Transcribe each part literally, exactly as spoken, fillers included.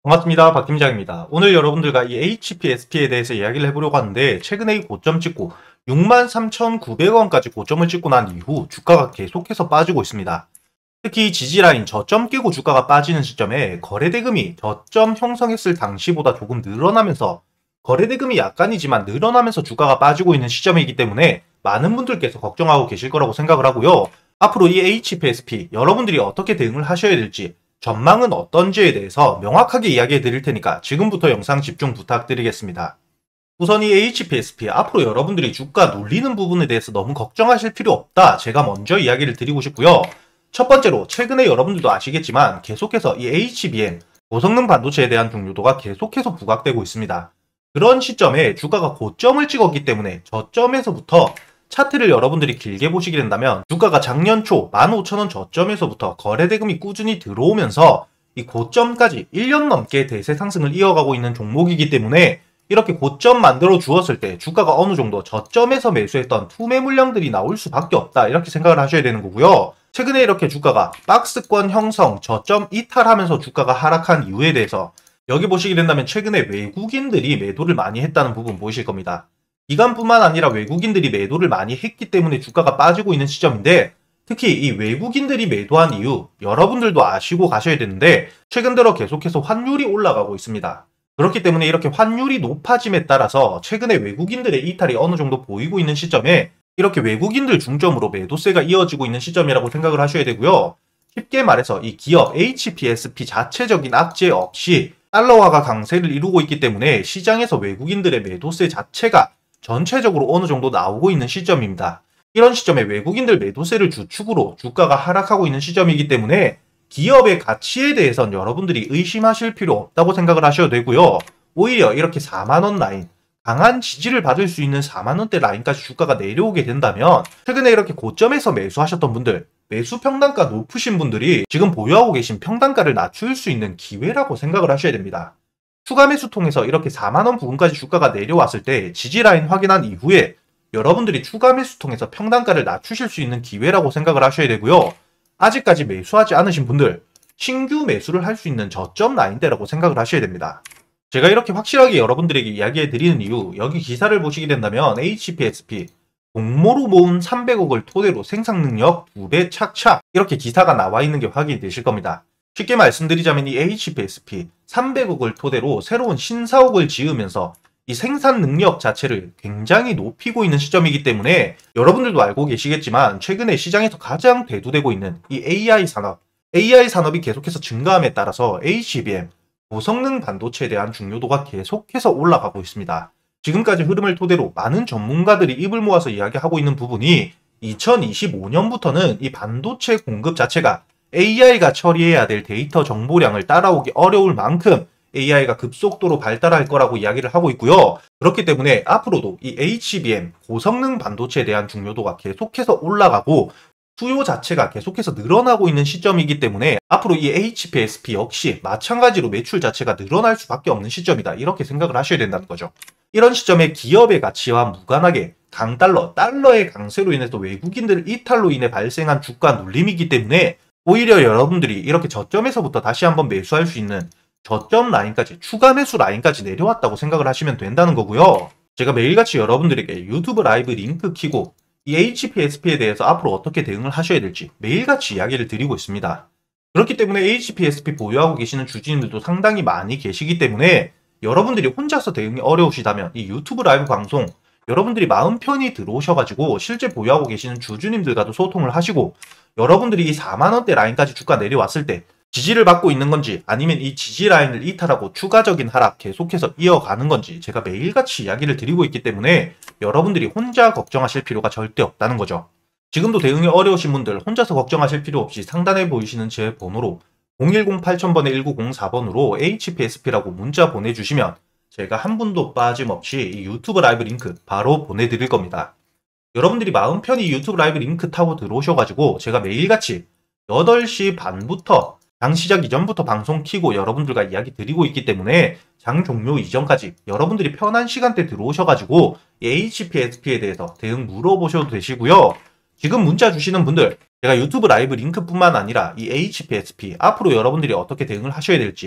반갑습니다. 박 팀장입니다. 오늘 여러분들과 이 에이치피에스피에 대해서 이야기를 해보려고 하는데, 최근에 이 고점 찍고 육만 삼천구백 원까지 고점을 찍고 난 이후 주가가 계속해서 빠지고 있습니다. 특히 지지라인 저점 끼고 주가가 빠지는 시점에 거래대금이 저점 형성했을 당시보다 조금 늘어나면서, 거래대금이 약간이지만 늘어나면서 주가가 빠지고 있는 시점이기 때문에 많은 분들께서 걱정하고 계실 거라고 생각을 하고요. 앞으로 이 에이치피에스피 여러분들이 어떻게 대응을 하셔야 될지, 전망은 어떤지에 대해서 명확하게 이야기해 드릴 테니까 지금부터 영상 집중 부탁드리겠습니다. 우선 이 에이치피에스피 앞으로 여러분들이 주가 눌리는 부분에 대해서 너무 걱정하실 필요 없다, 제가 먼저 이야기를 드리고 싶고요. 첫 번째로, 최근에 여러분들도 아시겠지만 계속해서 이 에이치비엠 고성능 반도체에 대한 중요도가 계속해서 부각되고 있습니다. 그런 시점에 주가가 고점을 찍었기 때문에 저점에서부터 차트를 여러분들이 길게 보시게 된다면 주가가 작년 초 만 오천 원 저점에서부터 거래대금이 꾸준히 들어오면서 이 고점까지 일 년 넘게 대세 상승을 이어가고 있는 종목이기 때문에, 이렇게 고점 만들어 주었을 때 주가가 어느 정도 저점에서 매수했던 투매 물량들이 나올 수밖에 없다, 이렇게 생각을 하셔야 되는 거고요. 최근에 이렇게 주가가 박스권 형성, 저점 이탈하면서 주가가 하락한 이유에 대해서 여기 보시게 된다면 최근에 외국인들이 매도를 많이 했다는 부분 보이실 겁니다. 기관뿐만 아니라 외국인들이 매도를 많이 했기 때문에 주가가 빠지고 있는 시점인데, 특히 이 외국인들이 매도한 이유 여러분들도 아시고 가셔야 되는데, 최근 들어 계속해서 환율이 올라가고 있습니다. 그렇기 때문에 이렇게 환율이 높아짐에 따라서 최근에 외국인들의 이탈이 어느 정도 보이고 있는 시점에 이렇게 외국인들 중점으로 매도세가 이어지고 있는 시점이라고 생각을 하셔야 되고요. 쉽게 말해서 이 기업 에이치피에스피 자체적인 악재 없이 달러화가 강세를 이루고 있기 때문에 시장에서 외국인들의 매도세 자체가 전체적으로 어느 정도 나오고 있는 시점입니다. 이런 시점에 외국인들 매도세를 주축으로 주가가 하락하고 있는 시점이기 때문에 기업의 가치에 대해선 여러분들이 의심하실 필요 없다고 생각을 하셔도 되고요. 오히려 이렇게 사만 원 라인, 강한 지지를 받을 수 있는 사만 원대 라인까지 주가가 내려오게 된다면, 최근에 이렇게 고점에서 매수하셨던 분들, 매수 평단가 높으신 분들이 지금 보유하고 계신 평단가를 낮출 수 있는 기회라고 생각을 하셔야 됩니다. 추가 매수 통해서 이렇게 사만 원 부근까지 주가가 내려왔을 때 지지라인 확인한 이후에 여러분들이 추가 매수 통해서 평단가를 낮추실 수 있는 기회라고 생각을 하셔야 되고요. 아직까지 매수하지 않으신 분들, 신규 매수를 할 수 있는 저점 라인대라고 생각을 하셔야 됩니다. 제가 이렇게 확실하게 여러분들에게 이야기해 드리는 이유, 여기 기사를 보시게 된다면 에이치피에스피 공모로 모은 삼백억을 토대로 생산 능력 두 배 착착, 이렇게 기사가 나와 있는 게 확인이 되실 겁니다. 쉽게 말씀드리자면 이 에이치피에스피 삼백억을 토대로 새로운 신사옥을 지으면서 이 생산 능력 자체를 굉장히 높이고 있는 시점이기 때문에, 여러분들도 알고 계시겠지만 최근에 시장에서 가장 대두되고 있는 이 에이아이 산업, 에이아이 산업이 계속해서 증가함에 따라서 에이치비엠, 고성능 반도체에 대한 중요도가 계속해서 올라가고 있습니다. 지금까지 흐름을 토대로 많은 전문가들이 입을 모아서 이야기하고 있는 부분이, 이천이십오 년부터는 이 반도체 공급 자체가 에이아이가 처리해야 될 데이터 정보량을 따라오기 어려울 만큼 에이아이가 급속도로 발달할 거라고 이야기를 하고 있고요. 그렇기 때문에 앞으로도 이 에이치비엠, 고성능 반도체에 대한 중요도가 계속해서 올라가고 수요 자체가 계속해서 늘어나고 있는 시점이기 때문에 앞으로 이 에이치피에스피 역시 마찬가지로 매출 자체가 늘어날 수밖에 없는 시점이다, 이렇게 생각을 하셔야 된다는 거죠. 이런 시점에 기업의 가치와 무관하게 강달러, 달러의 강세로 인해서 외국인들 이탈로 인해 발생한 주가 눌림이기 때문에, 오히려 여러분들이 이렇게 저점에서부터 다시 한번 매수할 수 있는 저점 라인까지, 추가 매수 라인까지 내려왔다고 생각을 하시면 된다는 거고요. 제가 매일같이 여러분들에게 유튜브 라이브 링크 키고 이 에이치피에스피에 대해서 앞으로 어떻게 대응을 하셔야 될지 매일같이 이야기를 드리고 있습니다. 그렇기 때문에 에이치피에스피 보유하고 계시는 주주님들도 상당히 많이 계시기 때문에, 여러분들이 혼자서 대응이 어려우시다면 이 유튜브 라이브 방송 여러분들이 마음 편히 들어오셔가지고 실제 보유하고 계시는 주주님들과도 소통을 하시고, 여러분들이 이 사만 원대 라인까지 주가 내려왔을 때 지지를 받고 있는 건지, 아니면 이 지지 라인을 이탈하고 추가적인 하락 계속해서 이어가는 건지 제가 매일같이 이야기를 드리고 있기 때문에 여러분들이 혼자 걱정하실 필요가 절대 없다는 거죠. 지금도 대응이 어려우신 분들 혼자서 걱정하실 필요 없이 상단에 보이시는 제 번호로 공일공 팔천 번에 일구공사 번으로 에이치피에스피라고 문자 보내주시면 제가 한 분도 빠짐없이 이 유튜브 라이브 링크 바로 보내드릴 겁니다. 여러분들이 마음 편히 유튜브 라이브 링크 타고 들어오셔가지고 제가 매일같이 여덟 시 반부터 장 시작 이전부터 방송 키고 여러분들과 이야기 드리고 있기 때문에 장 종료 이전까지 여러분들이 편한 시간대 들어오셔가지고 에이치피에스피에 대해서 대응 물어보셔도 되시고요. 지금 문자 주시는 분들, 제가 유튜브 라이브 링크뿐만 아니라 이 에이치피에스피 앞으로 여러분들이 어떻게 대응을 하셔야 될지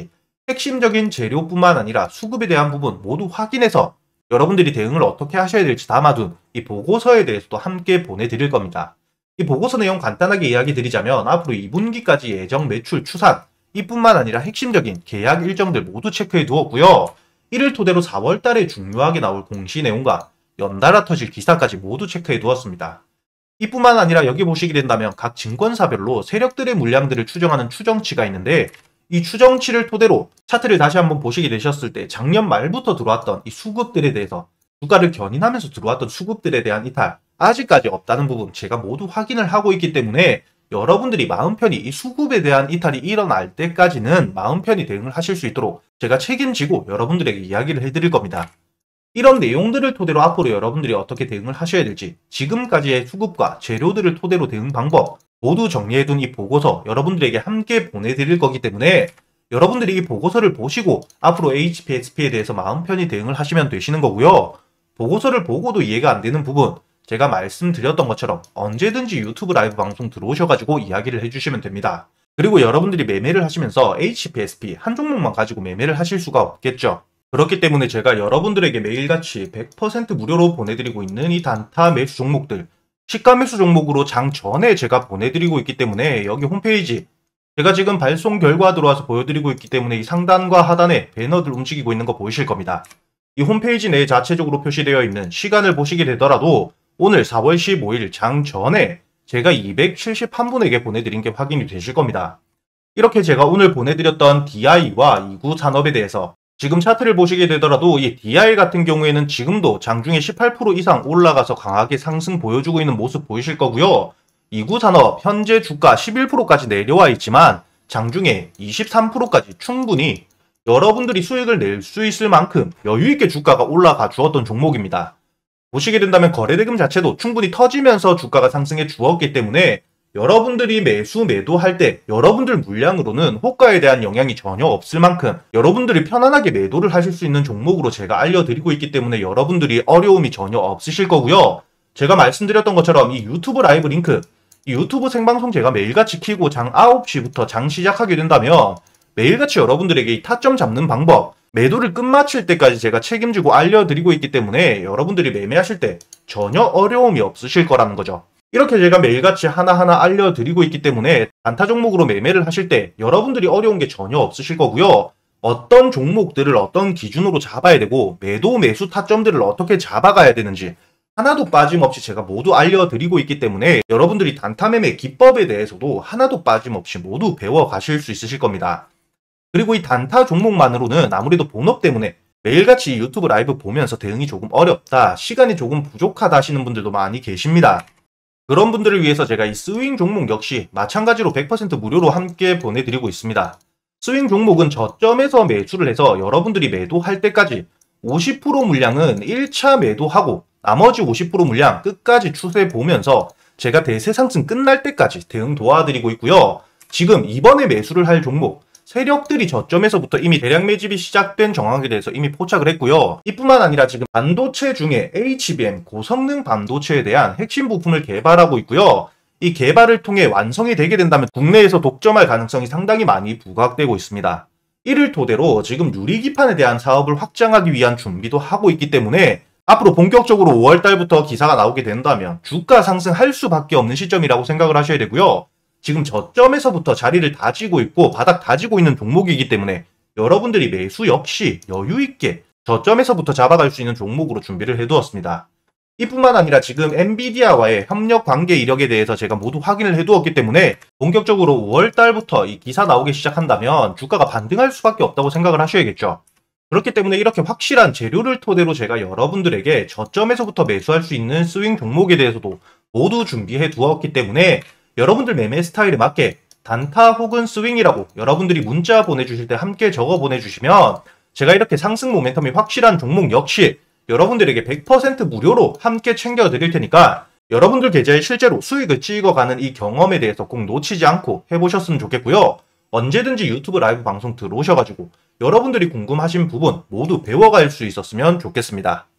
핵심적인 재료뿐만 아니라 수급에 대한 부분 모두 확인해서 여러분들이 대응을 어떻게 하셔야 될지 담아둔 이 보고서에 대해서도 함께 보내드릴 겁니다. 이 보고서 내용 간단하게 이야기 드리자면 앞으로 이 분기까지 예정 매출 추산 이뿐만 아니라 핵심적인 계약 일정들 모두 체크해 두었고요. 이를 토대로 사월 달에 중요하게 나올 공시 내용과 연달아 터질 기사까지 모두 체크해 두었습니다. 이뿐만 아니라 여기 보시게 된다면 각 증권사별로 세력들의 물량들을 추정하는 추정치가 있는데 이 추정치를 토대로 차트를 다시 한번 보시게 되셨을 때 작년 말부터 들어왔던 이 수급들에 대해서 주가를 견인하면서 들어왔던 수급들에 대한 이탈 아직까지 없다는 부분 제가 모두 확인을 하고 있기 때문에 여러분들이 마음 편히 이 수급에 대한 이탈이 일어날 때까지는 마음 편히 대응을 하실 수 있도록 제가 책임지고 여러분들에게 이야기를 해드릴 겁니다. 이런 내용들을 토대로 앞으로 여러분들이 어떻게 대응을 하셔야 될지 지금까지의 수급과 재료들을 토대로 대응 방법 모두 정리해둔 이 보고서 여러분들에게 함께 보내드릴 거기 때문에 여러분들이 이 보고서를 보시고 앞으로 에이치피, 에스피에 대해서 마음 편히 대응을 하시면 되시는 거고요. 보고서를 보고도 이해가 안 되는 부분 제가 말씀드렸던 것처럼 언제든지 유튜브 라이브 방송 들어오셔가지고 이야기를 해주시면 됩니다. 그리고 여러분들이 매매를 하시면서 에이치피, 에스피 한 종목만 가지고 매매를 하실 수가 없겠죠. 그렇기 때문에 제가 여러분들에게 매일같이 백 퍼센트 무료로 보내드리고 있는 이 단타 매수 종목들 시가 매수 종목으로 장 전에 제가 보내드리고 있기 때문에 여기 홈페이지 제가 지금 발송 결과 들어와서 보여드리고 있기 때문에 이 상단과 하단에 배너들 움직이고 있는 거 보이실 겁니다. 이 홈페이지 내에 자체적으로 표시되어 있는 시간을 보시게 되더라도 오늘 사월 십오일 장 전에 제가 이백칠십일 분에게 보내드린 게 확인이 되실 겁니다. 이렇게 제가 오늘 보내드렸던 디아이와 이구 산업에 대해서 지금 차트를 보시게 되더라도 이 디아이 같은 경우에는 지금도 장중에 십팔 퍼센트 이상 올라가서 강하게 상승 보여주고 있는 모습 보이실 거고요. 이구 산업 현재 주가 십일 퍼센트까지 내려와 있지만 장중에 이십삼 퍼센트까지 충분히 여러분들이 수익을 낼 수 있을 만큼 여유있게 주가가 올라가 주었던 종목입니다. 보시게 된다면 거래대금 자체도 충분히 터지면서 주가가 상승해 주었기 때문에 여러분들이 매수 매도할 때 여러분들 물량으로는 호가에 대한 영향이 전혀 없을 만큼 여러분들이 편안하게 매도를 하실 수 있는 종목으로 제가 알려드리고 있기 때문에 여러분들이 어려움이 전혀 없으실 거고요. 제가 말씀드렸던 것처럼 이 유튜브 라이브 링크 이 유튜브 생방송 제가 매일같이 키고 장 아홉 시부터 장 시작하게 된다면 매일같이 여러분들에게 이 타점 잡는 방법 매도를 끝마칠 때까지 제가 책임지고 알려드리고 있기 때문에 여러분들이 매매하실 때 전혀 어려움이 없으실 거라는 거죠. 이렇게 제가 매일같이 하나하나 알려드리고 있기 때문에 단타 종목으로 매매를 하실 때 여러분들이 어려운 게 전혀 없으실 거고요. 어떤 종목들을 어떤 기준으로 잡아야 되고 매도 매수 타점들을 어떻게 잡아가야 되는지 하나도 빠짐없이 제가 모두 알려드리고 있기 때문에 여러분들이 단타 매매 기법에 대해서도 하나도 빠짐없이 모두 배워가실 수 있으실 겁니다. 그리고 이 단타 종목만으로는 아무래도 본업 때문에 매일같이 유튜브 라이브 보면서 대응이 조금 어렵다, 시간이 조금 부족하다 하시는 분들도 많이 계십니다. 그런 분들을 위해서 제가 이 스윙 종목 역시 마찬가지로 백 퍼센트 무료로 함께 보내드리고 있습니다. 스윙 종목은 저점에서 매수를 해서 여러분들이 매도할 때까지 오십 퍼센트 물량은 일 차 매도하고 나머지 오십 퍼센트 물량 끝까지 추세 보면서 제가 대세 상승 끝날 때까지 대응 도와드리고 있고요. 지금 이번에 매수를 할 종목 세력들이 저점에서부터 이미 대량 매집이 시작된 정황에 대해서 이미 포착을 했고요. 이뿐만 아니라 지금 반도체 중에 에이치비엠 고성능 반도체에 대한 핵심 부품을 개발하고 있고요. 이 개발을 통해 완성이 되게 된다면 국내에서 독점할 가능성이 상당히 많이 부각되고 있습니다. 이를 토대로 지금 유리기판에 대한 사업을 확장하기 위한 준비도 하고 있기 때문에 앞으로 본격적으로 오월 달부터 기사가 나오게 된다면 주가 상승할 수밖에 없는 시점이라고 생각을 하셔야 되고요. 지금 저점에서부터 자리를 다지고 있고 바닥 다지고 있는 종목이기 때문에 여러분들이 매수 역시 여유있게 저점에서부터 잡아갈 수 있는 종목으로 준비를 해두었습니다. 이뿐만 아니라 지금 엔비디아와의 협력 관계 이력에 대해서 제가 모두 확인을 해두었기 때문에 본격적으로 오월 달부터 이 기사 나오기 시작한다면 주가가 반등할 수밖에 없다고 생각을 하셔야겠죠. 그렇기 때문에 이렇게 확실한 재료를 토대로 제가 여러분들에게 저점에서부터 매수할 수 있는 스윙 종목에 대해서도 모두 준비해 두었기 때문에 여러분들 매매 스타일에 맞게 단타 혹은 스윙이라고 여러분들이 문자 보내주실 때 함께 적어 보내주시면 제가 이렇게 상승 모멘텀이 확실한 종목 역시 여러분들에게 백 퍼센트 무료로 함께 챙겨드릴 테니까 여러분들 계좌에 실제로 수익을 찍어가는 이 경험에 대해서 꼭 놓치지 않고 해보셨으면 좋겠고요. 언제든지 유튜브 라이브 방송 들어오셔가지고 여러분들이 궁금하신 부분 모두 배워갈 수 있었으면 좋겠습니다.